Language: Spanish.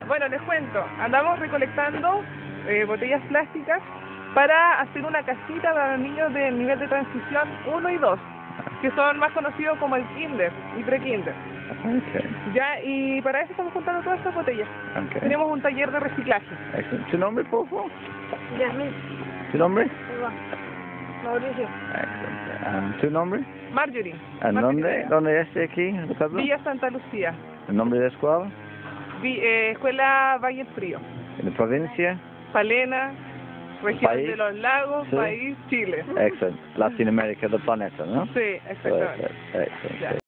Bueno, les cuento, andamos recolectando botellas plásticas para hacer una casita para los niños del nivel de transición 1 y 2, que son más conocidos como el kinder y pre-kinder. Okay. Ya, y para eso estamos juntando todas estas botellas. Okay. Tenemos un taller de reciclaje. Excellent. ¿Tu nombre, por favor? Yasmín. ¿Tu nombre? Mauricio. Excellent. ¿Tu nombre? Marjorie. ¿En dónde? ¿Dónde es aquí? ¿En el pueblo? Villa Santa Lucía. ¿El nombre de la escuela? Escuela Valle del Frío. ¿En la provincia? Palena, región ¿País? de los lagos, Sí. país, Chile. Excellent. Latinoamérica del planeta, ¿no? Sí, exactamente. Excellent. Ya.